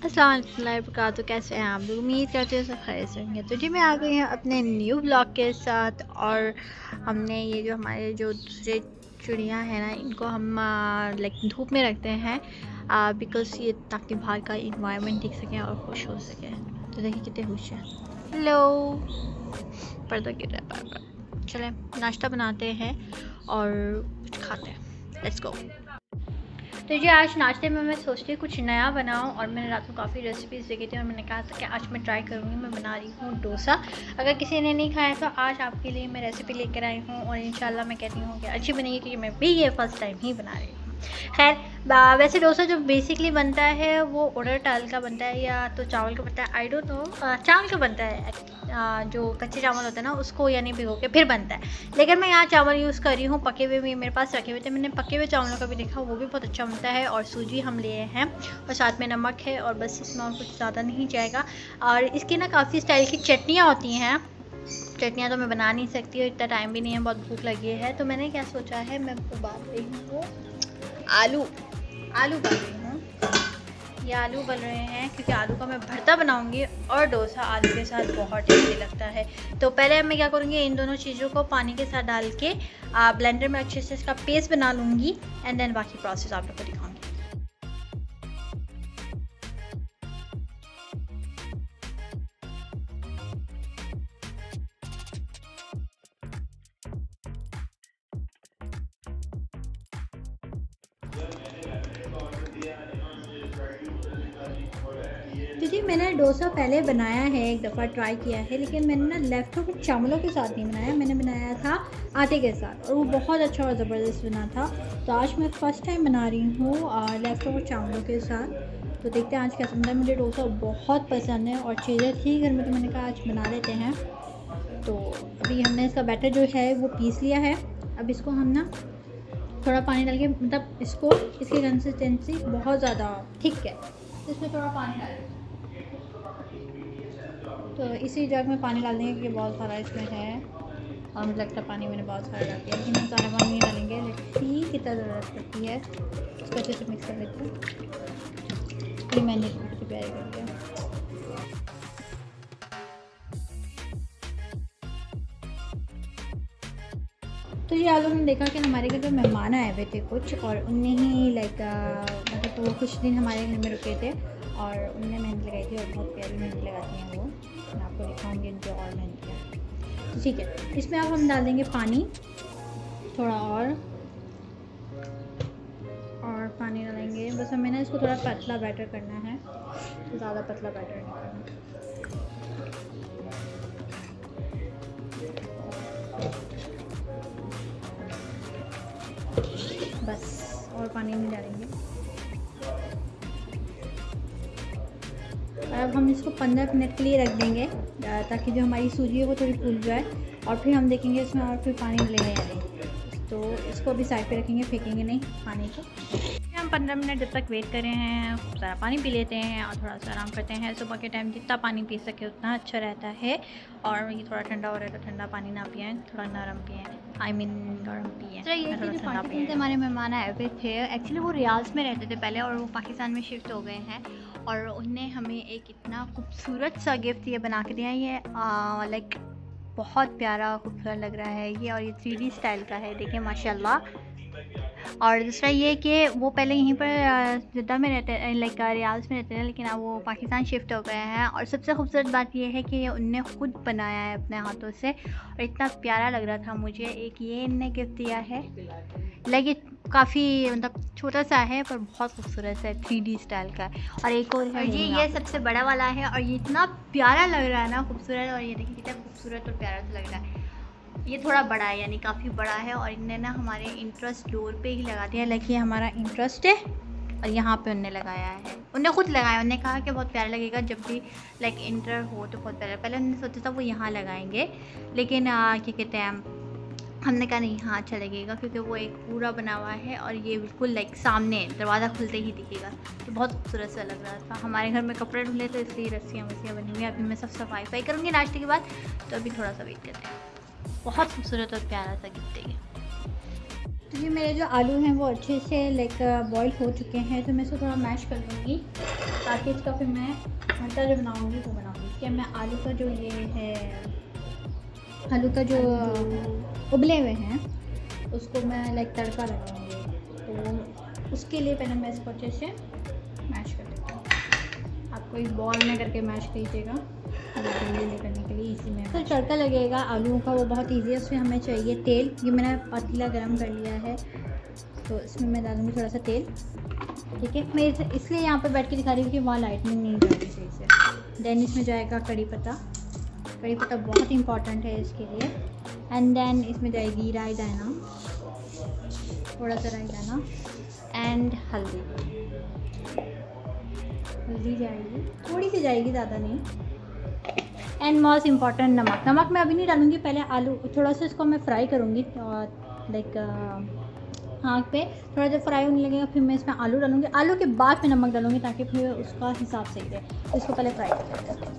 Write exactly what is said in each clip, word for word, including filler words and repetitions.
अस्सलाम वालेकुम, तो कैसे हैं आप लोग? उम्मीद करते हैं सब खैर से होंगे। तो जी मैं आ गई हूँ अपने न्यू ब्लॉग के साथ। और हमने ये जो हमारे जो दूसरे चिड़िया हैं ना, इनको हम लाइक धूप में रखते हैं बिकॉज ये ताकि बाहर का इन्वायरमेंट देख सकें और खुश हो सकें। तो देखिए कितने खुश हैं। हेलो, पर्दा गिर रहा है बार बार। चलें नाश्ता बनाते हैं और कुछ खाते हैं। Let's go. तो जी आज नाश्ते में मैं सोचती हूँ कुछ नया बनाऊँ, और मैंने रात में काफ़ी रेसिपीज़ देखी थी और मैंने कहा था कि आज मैं ट्राई करूँगी। मैं बना रही हूँ डोसा। अगर किसी ने नहीं खाया तो आज आपके लिए मैं रेसिपी लेकर आई हूँ, और इंशाल्लाह मैं कहती हूँ कि अच्छी बनेगी, क्योंकि मैं भी ये फ़र्स्ट टाइम ही बना रही हूँ। खैर, वैसे डोसा जो बेसिकली बनता है वो उड़द दाल का बनता है या तो चावल का बनता है, आई डोंट नो। चावल का बनता है, आ, जो कच्चे चावल होते हैं ना उसको यानी भिगो के फिर बनता है। लेकिन मैं यहाँ चावल यूज़ कर रही हूँ, पके हुए भी मेरे पास रखे हुए थे। मैंने पके हुए चावलों का भी देखा, वो भी बहुत अच्छा बनता है। और सूजी हम लिए हैं और साथ में नमक है, और बस इसमें और कुछ ज़्यादा नहीं जाएगा। और इसकी ना काफ़ी स्टाइल की चटनियाँ होती हैं। चटनियाँ तो मैं बना नहीं सकती और इतना टाइम भी नहीं है, बहुत भूख लगी है। तो मैंने क्या सोचा है, मैं उबाल रही हूँ आलू आलू उबाल रही हूँ। ये आलू उबल रहे हैं क्योंकि आलू का मैं भरता बनाऊंगी, और डोसा आलू के साथ बहुत टेस्टी लगता है। तो पहले मैं क्या करूँगी, इन दोनों चीज़ों को पानी के साथ डाल के आ, ब्लेंडर में अच्छे से इसका पेस्ट बना लूँगी, एंड देन बाकी प्रोसेस आप लोग को दिखाऊँगी। तो जी मैंने डोसा पहले बनाया है, एक दफ़ा ट्राई किया है, लेकिन मैंने ना लेफ्ट ओवर चावलों के साथ नहीं बनाया, मैंने बनाया था आटे के साथ, और वो बहुत अच्छा और ज़बरदस्त बना था। तो आज मैं फ़र्स्ट टाइम बना रही हूँ और लेफ्ट ओवर चावलों के साथ। तो देखते हैं आज कैसा बनता है। मुझे डोसा बहुत पसंद है और चीज़ें थी घर में, तो मैंने कहा आज बना लेते हैं। तो अभी हमने इसका बैटर जो है वो पीस लिया है। अब इसको हम ना थोड़ा पानी डाल के, मतलब इसको इसकी कंसिस्टेंसी बहुत ज़्यादा थिक है, इसमें थोड़ा पानी डालें। तो इसी जग में पानी डाल देंगे, कि बहुत सारा इसमें है और मुझे लगता है पानी मैंने बहुत सारा डाल दिया, लेकिन हम सारा पानी नहीं डालेंगे। लेट्स कितना ज़रूरत पड़ती है, इसको अच्छे से मिक्स कर लेते हैं। ये मैंने प्रिपेयर कर दिया। तो ये आलू ने देखा कि हमारे घर पे मेहमान आए हुए थे कुछ, और उनने ही लाइक मतलब तो वो कुछ दिन हमारे घर में रुके थे और उनने मेहंदी लगाई थी, और बहुत प्यारी मेहंदी लगाती हैं वो। मैं आपको दिखाऊंगी उनके और मेहंदी है। तो ठीक है, इसमें अब हम डाल देंगे पानी थोड़ा, और और पानी डालेंगे। बस हमें ना इसको थोड़ा पतला बैटर करना है, ज़्यादा पतला बैटर नहीं करना। बस, और पानी नहीं डालेंगे। अब हम इसको पंद्रह मिनट के लिए रख देंगे, ताकि जो हमारी सूजी है वो थोड़ी फूल जाए, और फिर हम देखेंगे इसमें और फिर पानी डलेगा या नहीं। तो इसको अभी साइड पे रखेंगे, फेंकेंगे नहीं पानी को। हम पंद्रह मिनट जब तक वेट कर रहे हैं, खूब सारा पानी पी लेते हैं और थोड़ा सा आराम करते हैं। सुबह के टाइम जितना पानी पी सके उतना अच्छा रहता है। और ये थोड़ा ठंडा हो रहा है तो ठंडा पानी ना पिएं, थोड़ा नरम पिएं, आई मीन गर्म पिएं। तो ये थोड़ा ठंडा पिएं। हमारे मेहमान आए हुए थे, एक्चुअली वो रियाज में रहते थे पहले, और वो पाकिस्तान में शिफ्ट हो गए हैं, और उनने हमें एक इतना खूबसूरत सा गिफ्ट ये बना के दिया। ये लाइक बहुत प्यारा खूबसूरत लग रहा है ये, और ये थ्री डी स्टाइल का है, देखिए माशाल्लाह। और दूसरा ये कि वो पहले यहीं पर जिद्दा में रहते, लाइक रियाज में रहते थे, लेकिन अब वो पाकिस्तान शिफ्ट हो गए हैं। और सबसे खूबसूरत बात ये है कि ये उनने खुद बनाया है अपने हाथों से, और इतना प्यारा लग रहा था मुझे। एक ये इनने गिफ्ट दिया है, लाइक ये काफ़ी मतलब छोटा सा है पर बहुत खूबसूरत है, थ्री डी स्टाइल का है। और एक और है ये ये सबसे बड़ा वाला है, और ये इतना प्यारा लग रहा है ना, खूबसूरत। और ये देखिए कितना खूबसूरत और प्यारा सा लग रहा है। ये थोड़ा बड़ा है, यानी काफ़ी बड़ा है, और इनने ना हमारे इंटरेस्ट डोर पे ही लगा दिया। लाइक ये हमारा इंटरेस्ट है, और यहाँ पे उनने लगाया है, उनने खुद लगाया। उनने कहा कि बहुत प्यारा लगेगा जब भी लाइक इंटर हो तो बहुत प्यारा। पहले उन्होंने सोचा था वो यहाँ लगाएंगे, लेकिन क्या कहते हैं, हमने कहा नहीं यहाँ अच्छा लगेगा, क्योंकि वो एक पूरा बना हुआ है और ये बिल्कुल लाइक सामने दरवाज़ा खुलते ही दिखेगा। तो बहुत खूबसूरत सा लग रहा था। हमारे घर में कपड़े धुले तो इसलिए रस्सियाँ वस्सियाँ बनी हुई हैं। अभी मैं सब सफाई वफाई करूँगी नाश्ते के बाद, तो अभी थोड़ा सा वेट करते हैं। बहुत खूबसूरत और प्यारा सा गिफ्ट है। तो ये मेरे जो आलू हैं वो अच्छे से लाइक बॉईल हो चुके हैं, तो मैं इसको थोड़ा मैश कर लूँगी। ताकि इसका फिर मैं मटर जो बनाऊँगी वो बनाऊँगी। इसके मैं आलू का जो ये है, आलू का जो उबले हुए हैं उसको मैं लाइक तड़का लगाऊँगी। तो उसके लिए पहले मैं इसको अच्छे से मैश कर देती हूँ। आपको इस बॉल में करके मैश कीजिएगा जल्दी करने के लिए इसी में। तो तड़का लगेगा आलूओं का, वो बहुत ईजी है। उसमें हमें चाहिए तेल। ये मैंने पतीला गरम कर लिया है, तो इसमें मैं डालूँगी थोड़ा सा तेल। ठीक है, मैं इसलिए यहाँ पर बैठ के दिखा रही हूँ कि वहाँ लाइटनिंग नहीं जा रही सही से। देन इसमें जाएगा कड़ी पत्ता। कड़ी पत्ता बहुत इंपॉर्टेंट है इसके लिए। एंड देन इसमें जाएगी राई दाना, थोड़ा सा राई दाना एंड हल्दी। हल्दी जाएगी, थोड़ी सी जाएगी, ज़्यादा नहीं। एंड मोस्ट इम्पॉर्टेंट नमक। नमक मैं अभी नहीं डालूँगी, पहले आलू थोड़ा सा इसको मैं फ्राई करूँगी और लाइक आँख पे थोड़ा जब फ्राई होने लगेगा फिर मैं इसमें आलू डालूँगी। आलू के बाद फिर नमक डालूँगी ताकि फिर उसका हिसाब सही रहे। तो इसको पहले फ्राई कर लेते हैं।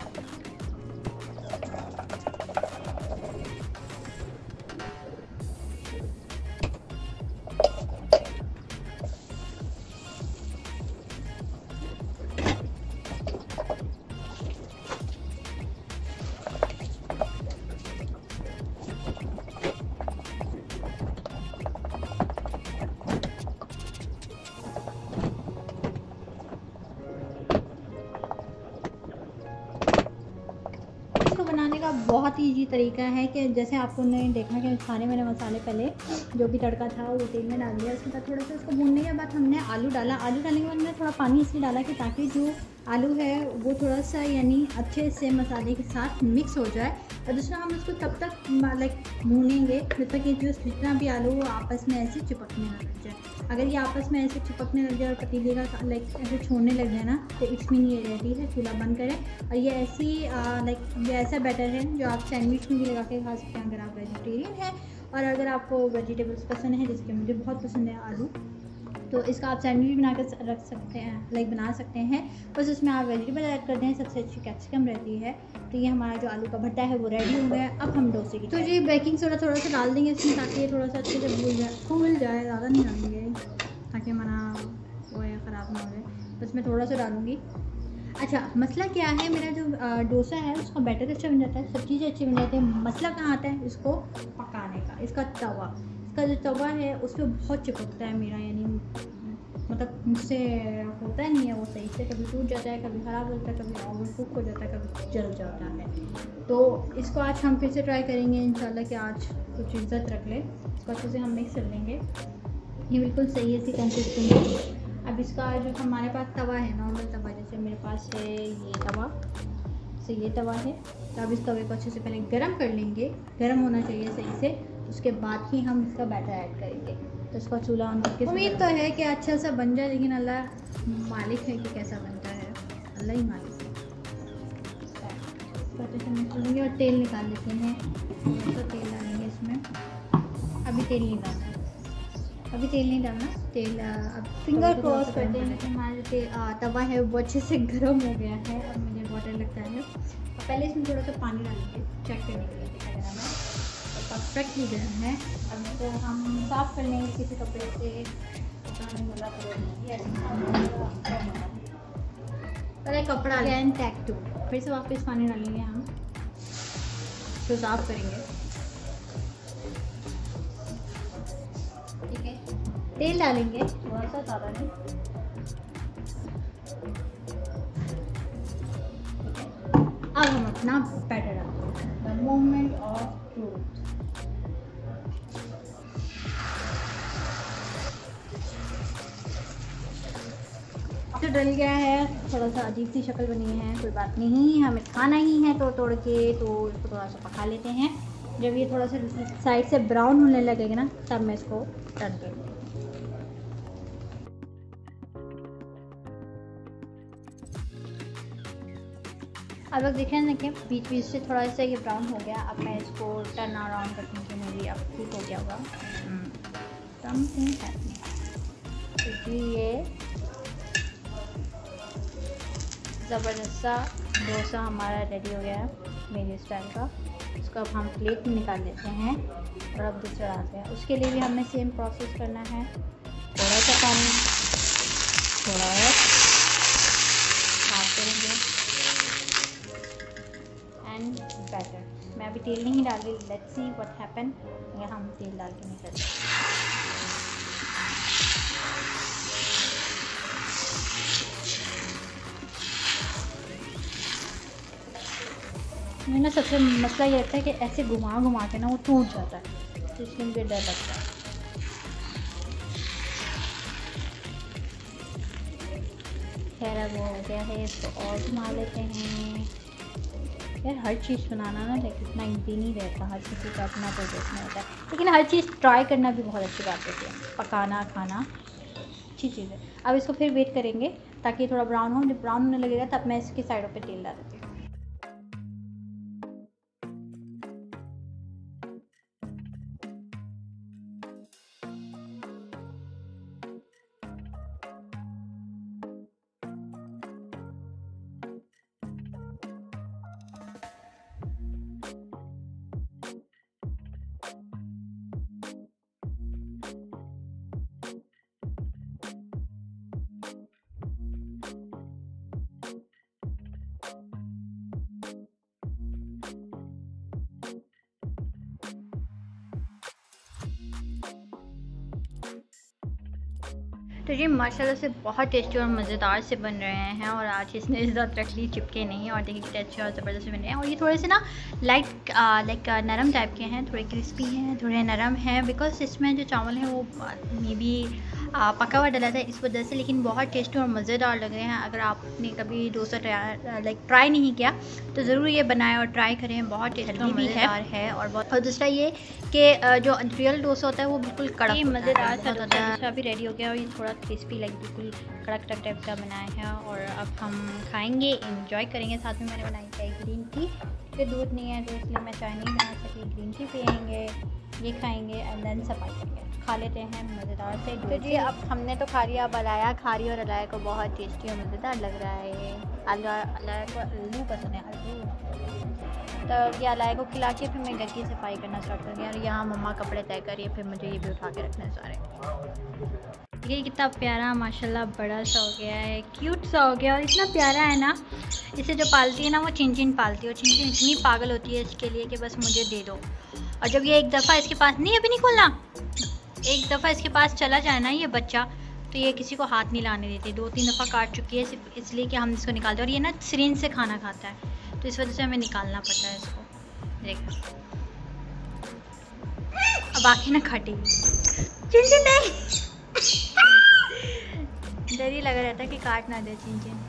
बनाने का बहुत ही ईजी तरीका है कि जैसे आपको ने देखा कि सारे मैंने मसाले पहले जो भी तड़का था वो तेल में डाल दिया। उसके बाद थोड़ा सा उसको भूनने के बाद हमने आलू डाला। आलू डालने के बाद मैंने थोड़ा पानी इसलिए डाला कि ताकि जो आलू है वो थोड़ा सा यानी अच्छे से मसाले के साथ मिक्स हो जाए। और दूसरा हम उसको तब तक लाइक भूनेंगे जब तक ये जो जितना भी आलू वो आपस में ऐसे चिपकने ना लग जाए। अगर ये आपस में ऐसे चिपकने लग जाए और पतीले का लाइक ऐसे छोड़ने लग जाए ना, तो इट्स मीन ये रेडी है। चूल्हा बंद करें। और ये ऐसी लाइक ये ऐसा बैटर है जो आप सैंडविच में भी लगा के खा सकते हैं अगर आप वेजिटेरियन हैं। और अगर आपको वेजिटेबल्स पसंद है, जैसे कि मुझे बहुत पसंद है आलू, तो इसका आप सैंडविच बना कर रख सकते हैं, लाइक बना सकते हैं। बस उसमें आप वेजिटेबल ऐड कर दें, सबसे अच्छी कैप्सिकम रहती है। तो ये हमारा जो आलू का भट्टा है वो रेडी हो गया है। अब हम डोसे की तो ये बेकिंग सोडा थोड़ा सा डाल देंगे इसमें ताकि ये थोड़ा सा अच्छे से भूल जाए, फूल जाए। ज़्यादा नहीं डालेंगे ताकि हमारा वो है ख़राब ना हो जाए। बस मैं थोड़ा सा डालूँगी। अच्छा, मसला क्या है, मेरा जो डोसा है उसका बैटर अच्छा बन जाता है, सब चीज़ें अच्छी बन जाती है। मसला कहाँ आता है इसको पकाने का। इसका तवा, इसका जो तवा है उस पर बहुत चिपकता है मेरा, यानी मतलब मुझसे होता नहीं है वो सही से। कभी टूट जाता है, कभी ख़राब हो जाता है, कभी ओवर कुक हो जाता है, कभी जल जाता है। तो इसको आज हम फिर से ट्राई करेंगे इंशाल्लाह कि आज कुछ इज्जत रख ले। इसको अच्छे से हम मिक्स कर लेंगे। ये बिल्कुल सही है इसकी कंसिस्टेंसी। अब इसका जो हमारे पास तवा है, नॉर्मल तवा, जैसे मेरे पास है ये तवा, से ये तवा है। तो अब इस तवे को अच्छे से पहले गरम कर लेंगे। गरम होना चाहिए सही से, उसके बाद ही हम इसका बैटर ऐड करेंगे। तो इसका चूल्हा ऑन करके उम्मीद तो है कि अच्छा सा बन जाए, लेकिन अल्लाह मालिक है कि कैसा बनता है, अल्लाह ही मालिक है। तो अच्छे से मिक्स करेंगे और तेल निकाल लेते हैं। थोड़ा सा तेल डालेंगे इसमें। अभी तेल नहीं डालना, अभी तेल नहीं डालना। तेल अब फिंगर क्रॉस करते हैं कि हमारा जो तवा है वो अच्छे से गर्म हो गया है। अब मुझे वाटर लगता है। और पहले इसमें थोड़ा सा पानी डालेंगे चेक करने के लिए देखा जाना है परफेक्टली गर्म है। अब इसको हम साफ़ कर लेंगे किसी कपड़े से। पहले कपड़ा लें टैक टू, फिर से वापस पानी डालेंगे हम, तो साफ़ करेंगे। ठीक है, तेल डालेंगे थोड़ा सा, ज़्यादा नहीं। अब हम अपना बैटर डालते हैं, द मोमेंट ऑफ ट्रूथ। तो डल गया है, थोड़ा सा अजीब सी शक्ल बनी है, कोई बात नहीं, हमें खाना ही है तो तोड़ के तो इसको थोड़ा सा पका लेते हैं। जब ये थोड़ा सा साइड से ब्राउन होने लगेगा ना, तब मैं इसको टर्न कर दूँगी। अब आप देखें ना कि बीच बीच से थोड़ा सा ये ब्राउन हो गया। अब मैं इसको टर्न अराउंड करने के मेरी अब ठीक हो गया होगा। समथिंग हैपनिंग, क्योंकि ये ज़बरदस्त सा डोसा हमारा रेडी हो गया है मेरे स्टाइल का। इसको अब हम प्लेट में निकाल लेते हैं और अब दूसरा डालते हैं। उसके लिए भी हमें सेम प्रोसेस करना है। थोड़ा सा पानी, थोड़ा और अभी तेल नहीं डाल रही, लेट्स सी व्हाट हैपन। यहाँ हम तेल डाल के नहीं करते। मुझे ना सबसे मसला ये रहता है कि ऐसे घुमा घुमा के ना वो टूट जाता है, तो इसलिए मुझे डर लगता है। खैर अब वो हो गया है, इसको और घुमा लेते हैं। यार हर चीज़ बनाना ना लाइक इतना ईजी नहीं रहता, हर किसी का अपना प्रोजेक्ट में होता है, लेकिन हर चीज़ ट्राई करना भी बहुत अच्छी बात होती है। पकाना खाना अच्छी चीज़ है। अब इसको फिर वेट करेंगे ताकि थोड़ा ब्राउन हो, जब ब्राउन होने लगेगा तब मैं इसकी साइडों पे तेल डाल देती हूँ। तो जी माशाल्लाह से बहुत टेस्टी और मज़ेदार से बन रहे हैं, और आज इसने इज़्ज़त रख ली, चिपके नहीं, और देखिए कितने अच्छे और ज़बरदस्त बन रहे हैं। और ये थोड़े से ना लाइट लाइक नरम टाइप के हैं, थोड़े क्रिस्पी हैं, थोड़े नरम हैं, बिकॉज इसमें जो चावल है वो मे बी पका हुआ डला था इस वजह से, लेकिन बहुत टेस्टी और मज़ेदार लग रहे हैं। अगर आपने कभी डोसा ट्राई लाइक ट्राई नहीं किया तो ज़रूर ये बनाएं और ट्राई करें, बहुत टेस्टी भी है, है और बहुत। और दूसरा ये कि जो रियल डोसा होता है वो बिल्कुल कड़क मज़ेदार सा होता है। डोसा भी रेडी हो गया, और ये थोड़ा क्रिस्पी लाइक बिल्कुल कड़क कड़क टाइप का बनाया है, और अब हम खाएंगे, इंजॉय करेंगे। साथ में मैंने बनाई चाय ग्रीन टी, फिर दूध नहीं है तो इसलिए मैं चाय नहीं बना सकी, ग्रीन टी पियेंगे, ये खाएंगे एंड देन सफाई करके खा लेते हैं मज़ेदार से। तो जी अब हमने तो खा लिया, अब अलाया खा रही, और अलाया को बहुत टेस्टी और मज़ेदार लग रहा है। अलाया को आलू पसंद है, आलू। तो ये अलाया को खिला के फिर मैं घर की सफाई करना स्टार्ट कर दिया, और यहाँ मम्मा कपड़े तय करिए, फिर मुझे ये भी उठा के रखने सारे। ये कितना प्यारा माशाल्लाह बड़ा सा हो गया है, क्यूट सा हो गया, और इतना प्यारा है ना। इसे जो पालती है ना वो चिन चिन पालती है, और चिन चिन इतनी पागल होती है इसके लिए कि बस मुझे दे दो। और जब ये एक दफ़ा इसके पास नहीं, अभी नहीं खोलना, एक दफ़ा इसके पास चला जाए ना ये बच्चा, तो ये किसी को हाथ नहीं लाने देती। दो तीन दफ़ा काट चुकी है सिर्फ इसलिए कि हम इसको निकालते हैं, और ये ना सिरिंज से खाना खाता है, तो इस वजह से हमें निकालना पड़ता है इसको। देखो अब आके ना काटेगी, चिन चिन नहीं डर ही लगा रहता है कि काट ना दे चिन चिन।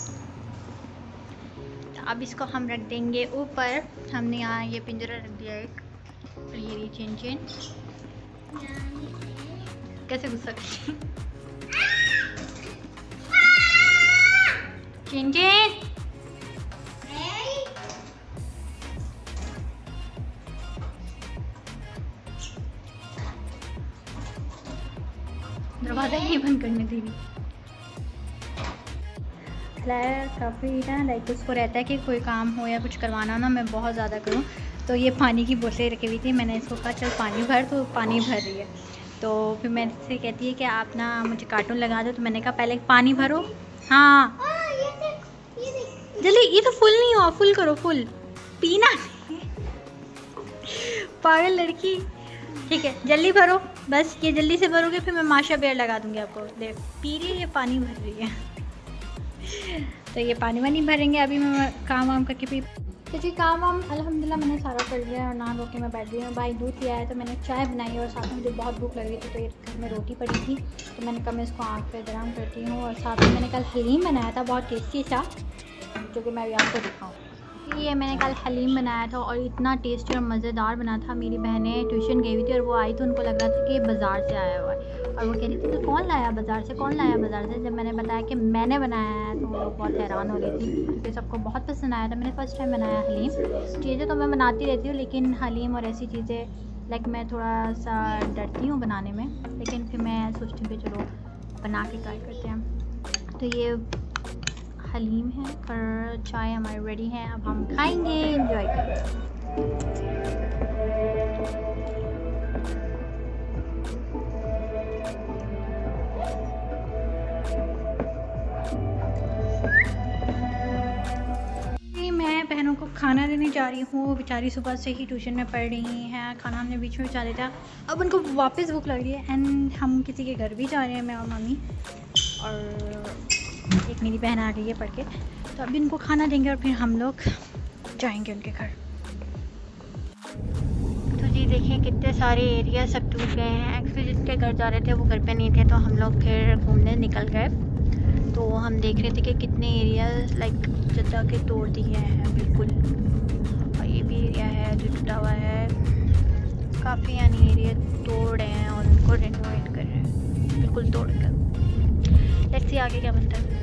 तो अब इसको हम रख देंगे ऊपर। हमने यहाँ ये पिंजरा रख दिया एक, और ये भी चिन चिन कैसे घुस सकती चिन चिन। दरवाज़ा ही बंद करने दी। काफ़ी ना लाइक उसको रहता है कि कोई काम हो या कुछ करवाना हो ना मैं बहुत ज़्यादा करूँ, तो ये पानी की बोतलें रखी हुई थी, मैंने इसको कहा चल पानी भर, तो पानी भर रही है। तो फिर मैं इससे कहती है कि आप ना मुझे कार्टून लगा दो, तो मैंने कहा पहले पानी भरो। हाँ जल्दी, ये तो फुल नहीं हुआ, फुल करो, फुल पीना पागल लड़की। ठीक है जल्दी भरो, बस ये जल्दी से भरोगे फिर मैं माशा बेयर लगा दूंगी आपको। देख पी रही है, ये पानी भर रही है तो ये पानी वानी भरेंगे। अभी मैं काम वाम करके पी। तो जी काम वाम अल्हम्दुलिल्लाह मैंने सारा कर लिया, और नहा धो के मैं बैठ गई हूँ। भाई दूध लिया है तो मैंने चाय बनाई, और साथ में मुझे बहुत भूख लग रही थी, तो ये घर में रोटी पड़ी थी, तो मैंने कहा मैं इसको आँख पे गरम करती हूँ। और साथ में मैंने कल हलीम बनाया था, बहुत टेस्टी सा, जो कि मैं अभी आपको दिखाऊँ। ये मैंने कल हलीम बनाया था, और इतना टेस्टी और मज़ेदार बना था। मेरी बहनें ट्यूशन गई हुई थी, और वो आई तो उनको लग रहा था कि ये बाज़ार से आया हुआ है, और वो कह रही थी तो कौन लाया बाज़ार से, कौन लाया बाज़ार से। जब मैंने बताया कि मैंने बनाया है तो वो बहुत हैरान हो रही थी, क्योंकि सबको बहुत पसंद आया था। मैंने फ़र्स्ट टाइम बनाया हलीम। चीज़ें तो मैं बनाती रहती हूँ, लेकिन हलीम और ऐसी चीज़ें लाइक मैं थोड़ा सा डरती हूँ बनाने में, लेकिन फिर मैं सोचती हूँ कि चलो बना के ट्राई करते हैं। तो ये हलीम है, और चाय हमारी रेडी है, अब हम खाएंगे, एंजॉय करेंगे। मैं बहनों उनको खाना देने जा रही हूँ। बेचारी सुबह से ही ट्यूशन में पढ़ रही हैं, खाना हमने बीच में बचा दिया था। अब उनको वापस भूख लग रही है एंड हम किसी के घर भी जा रहे हैं, मैं और मम्मी, और एक मेरी बहन आ रही है पढ़ के। तो अभी इनको खाना देंगे और फिर हम लोग जाएंगे उनके घर। तो जी देखिए कितने सारे एरिया सब टूट गए हैं। एक्चुअली जिसके घर जा रहे थे वो घर पे नहीं थे, तो हम लोग फिर घूमने निकल गए। तो हम देख रहे थे कि कितने एरिया लाइक जद्दा के तोड़ दिए हैं बिल्कुल, और ये भी एरिया है जो टूटा हुआ है काफ़ी, यानी एरिया तोड़ रहे हैं और उनको रेनोवेट कर रहे हैं बिल्कुल तोड़ कर। लेट्स सी आगे क्या बनता है।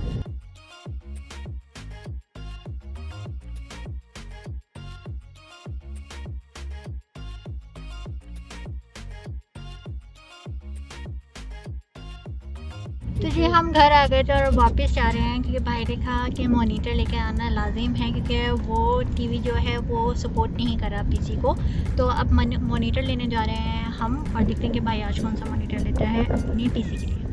तो जी हम घर आ गए थे और वापस जा रहे हैं, क्योंकि भाई ने कहा कि मॉनिटर लेके आना लाजिम है, क्योंकि वो टीवी जो है वो सपोर्ट नहीं कर रहा पीसी को। तो अब मॉनिटर लेने जा रहे हैं हम, और देखते हैं कि भाई आज कौन सा मॉनिटर लेता है अपनी पीसी के लिए।